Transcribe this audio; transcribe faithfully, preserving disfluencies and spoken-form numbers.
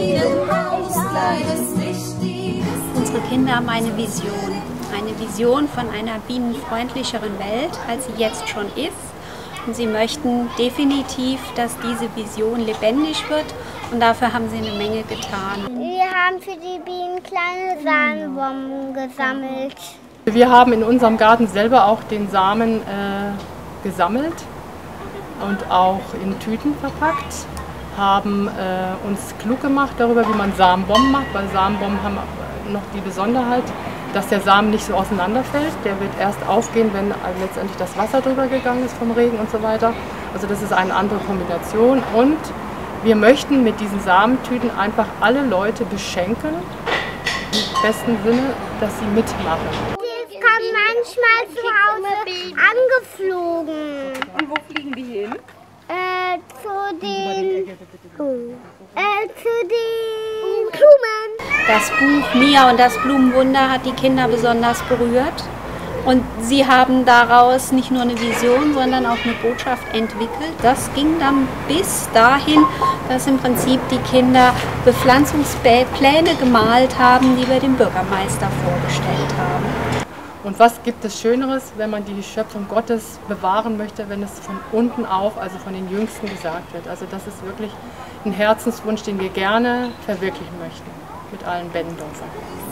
Unsere Kinder haben eine Vision. Eine Vision von einer bienenfreundlicheren Welt, als sie jetzt schon ist. Und sie möchten definitiv, dass diese Vision lebendig wird. Und dafür haben sie eine Menge getan. Wir haben für die Bienen kleine Samenbomben gesammelt. Wir haben in unserem Garten selber auch den Samen äh, gesammelt und auch in Tüten verpackt. Haben äh, uns klug gemacht darüber, wie man Samenbomben macht, weil Samenbomben haben noch die Besonderheit, dass der Samen nicht so auseinanderfällt. Der wird erst aufgehen, wenn letztendlich das Wasser drüber gegangen ist vom Regen und so weiter. Also das ist eine andere Kombination. Und wir möchten mit diesen Samentüten einfach alle Leute beschenken, im besten Sinne, dass sie mitmachen. Die kommen manchmal zu Hause angeflogen. Und wo fliegen die hin? Äh, zu den, äh, zu den Blumen. Das Buch Mia und das Blumenwunder hat die Kinder besonders berührt. Und sie haben daraus nicht nur eine Vision, sondern auch eine Botschaft entwickelt. Das ging dann bis dahin, dass im Prinzip die Kinder Bepflanzungspläne gemalt haben, die wir dem Bürgermeister vorgestellt haben. Und was gibt es Schöneres, wenn man die Schöpfung Gottes bewahren möchte, wenn es von unten auf, also von den Jüngsten gesagt wird. Also das ist wirklich ein Herzenswunsch, den wir gerne verwirklichen möchten mit allen Beddendorfern.